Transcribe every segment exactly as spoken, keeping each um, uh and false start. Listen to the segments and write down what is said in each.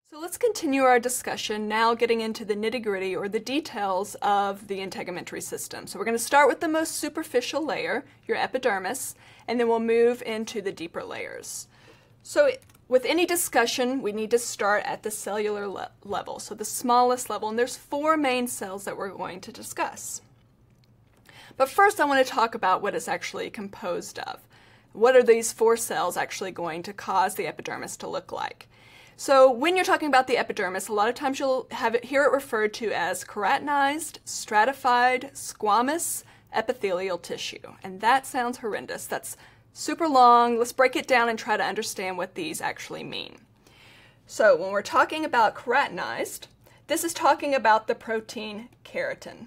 So let's continue our discussion now, getting into the nitty-gritty or the details of the integumentary system. So we're going to start with the most superficial layer, your epidermis, and then we'll move into the deeper layers. So with any discussion, we need to start at the cellular le level, so the smallest level, and there's four main cells that we're going to discuss. But first I want to talk about what it's actually composed of. What are these four cells actually going to cause the epidermis to look like? So when you're talking about the epidermis, a lot of times you'll have it, hear it referred to as keratinized, stratified, squamous, epithelial tissue. And that sounds horrendous. That's super long. Let's break it down and try to understand what these actually mean. So when we're talking about keratinized, this is talking about the protein keratin.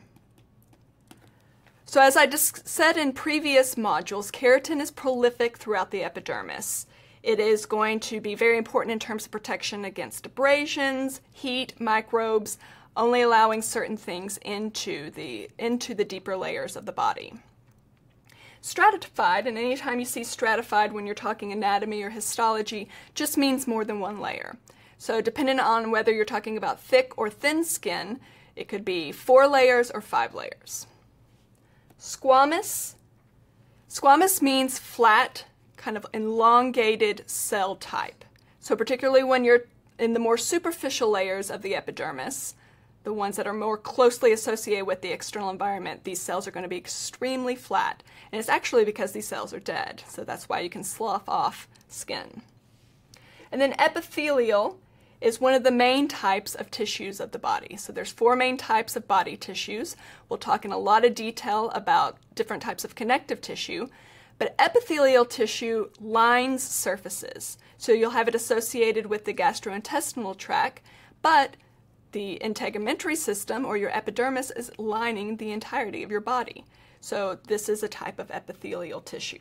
So as I just said in previous modules, keratin is prolific throughout the epidermis. It is going to be very important in terms of protection against abrasions, heat, microbes, only allowing certain things into the, into the deeper layers of the body. Stratified, and anytime you see stratified when you're talking anatomy or histology, just means more than one layer. So depending on whether you're talking about thick or thin skin, it could be four layers or five layers. Squamous. Squamous means flat, kind of elongated cell type. So particularly when you're in the more superficial layers of the epidermis, the ones that are more closely associated with the external environment, these cells are going to be extremely flat. And it's actually because these cells are dead. So that's why you can slough off skin. And then epithelial is one of the main types of tissues of the body. So there's four main types of body tissues. We'll talk in a lot of detail about different types of connective tissue. But epithelial tissue lines surfaces. So you'll have it associated with the gastrointestinal tract, but the integumentary system, or your epidermis, is lining the entirety of your body. So this is a type of epithelial tissue.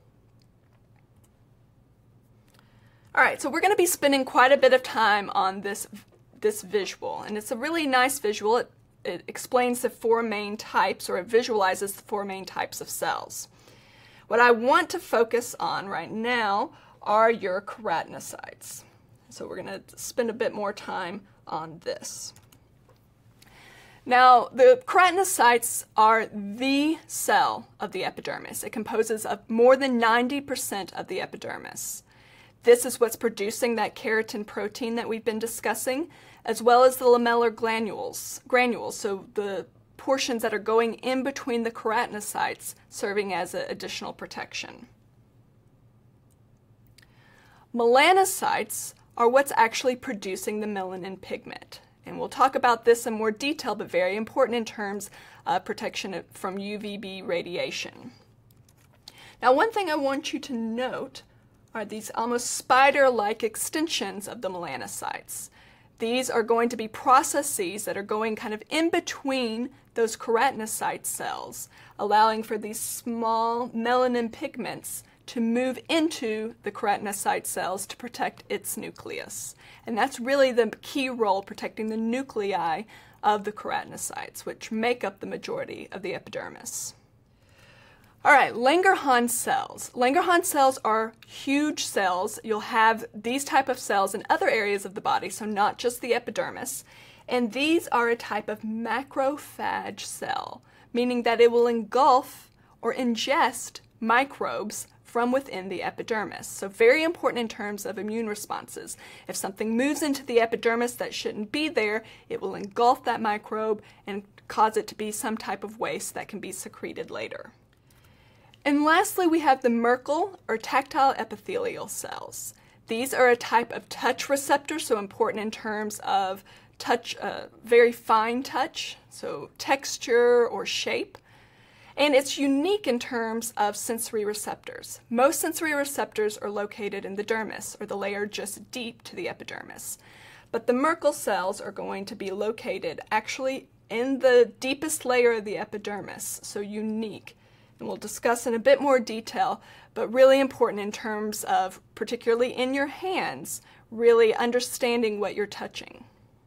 All right, so we're going to be spending quite a bit of time on this, this visual, and it's a really nice visual. It, it explains the four main types, or it visualizes the four main types of cells. What I want to focus on right now are your keratinocytes. So we're going to spend a bit more time on this. Now, the keratinocytes are the cell of the epidermis. It composes of more than ninety percent of the epidermis. This is what's producing that keratin protein that we've been discussing, as well as the lamellar granules, granules, so the portions that are going in between the keratinocytes, serving as a additional protection. Melanocytes are what's actually producing the melanin pigment. And we'll talk about this in more detail, but very important in terms of protection from U V B radiation. Now, one thing I want you to note are these almost spider-like extensions of the melanocytes. These are going to be processes that are going kind of in between those keratinocyte cells, allowing for these small melanin pigments to move into the keratinocyte cells to protect its nucleus. And that's really the key role, protecting the nuclei of the keratinocytes, which make up the majority of the epidermis. All right, Langerhans cells. Langerhans cells are huge cells. You'll have these type of cells in other areas of the body, so not just the epidermis. And these are a type of macrophage cell, meaning that it will engulf or ingest microbes from within the epidermis. So very important in terms of immune responses. If something moves into the epidermis that shouldn't be there, it will engulf that microbe and cause it to be some type of waste that can be secreted later. And lastly, we have the Merkel or tactile epithelial cells. These are a type of touch receptor, so important in terms of touch, uh, very fine touch, so texture or shape. And it's unique in terms of sensory receptors. Most sensory receptors are located in the dermis, or the layer just deep to the epidermis. But the Merkel cells are going to be located actually in the deepest layer of the epidermis, so unique. And we'll discuss in a bit more detail, but really important in terms of, particularly in your hands, really understanding what you're touching.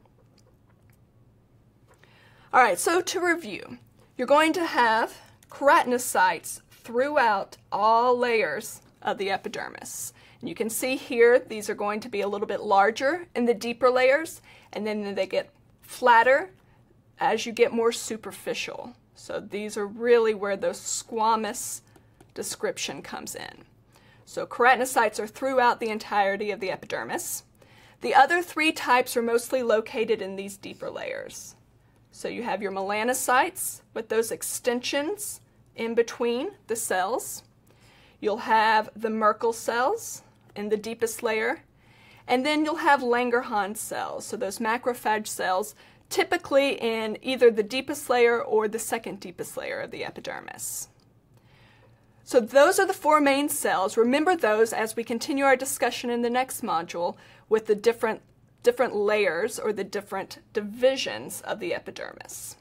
All right, so to review, you're going to have keratinocytes throughout all layers of the epidermis. And you can see here, these are going to be a little bit larger in the deeper layers, and then they get flatter as you get more superficial. So these are really where the squamous description comes in. So keratinocytes are throughout the entirety of the epidermis. The other three types are mostly located in these deeper layers. So you have your melanocytes with those extensions in between the cells. You'll have the Merkel cells in the deepest layer. And then you'll have Langerhans cells, so those macrophage cells, typically in either the deepest layer or the second deepest layer of the epidermis. So those are the four main cells. Remember those as we continue our discussion in the next module with the different, different layers or the different divisions of the epidermis.